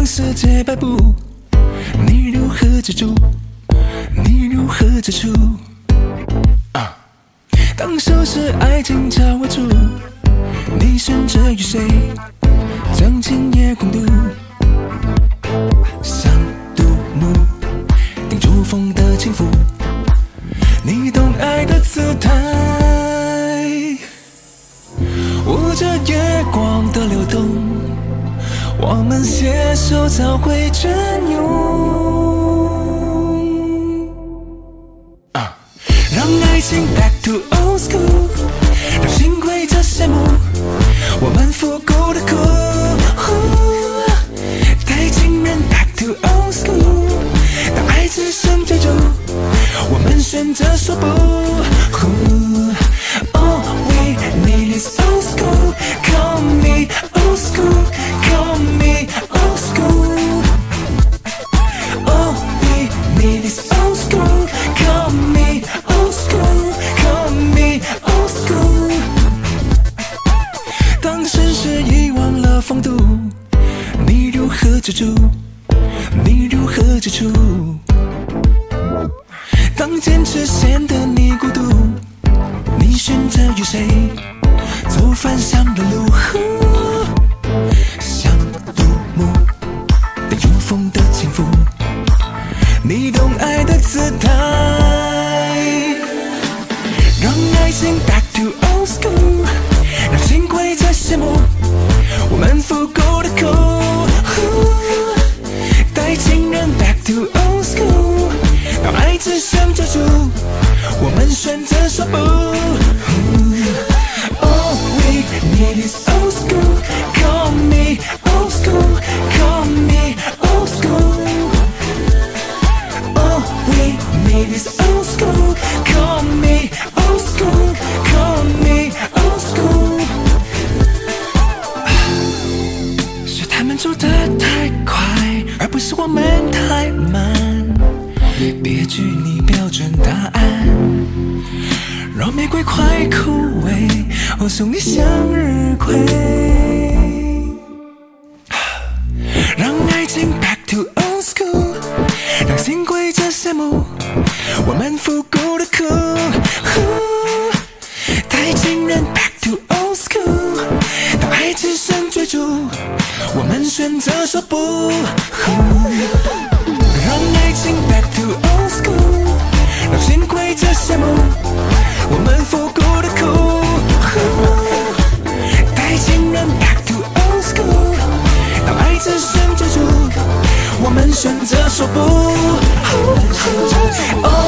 让世界摆布，你如何接住？你如何接触？当熟识爱情交握住，你选择与谁将今夜共度？像独木定住风的轻抚，你懂爱的姿态，握着月光的流动，我们携手找回真勇。让爱情 back to old school， 让心归着羡慕我们复古的酷，带情人 back to old school， 当爱只剩追逐，我们选择说不。All we need is old school， call me old school， call me old school。 All we need is old school， call me old school， call me old school。 当盛世遗忘了风度，你如何接住？你如何接触？当坚持显得你孤独，你选择与谁走反向的路？像独木被如风的轻抚，你懂爱的姿态，让爱情 back to old school， 让心归着羡慕我们复古的酷，带情人 back to old school， 当爱只剩追逐，我们选择说不。All we need is old school， call me old school， call me old school。 All we need is old school， call me old school， call me old school。 是他们走得太快，而不是我们太慢。别拘泥标准答案，让玫瑰快枯萎，我送你向日葵。让爱情 back to old school， 让心归着羡慕我们复古的酷，带情人 back to old school， 当爱只剩追逐，我们选择说不。让爱情 back to old school， 让心归着羡慕我们复古的酷，带情人 back to old school， 当爱只剩追逐，我们选择说不。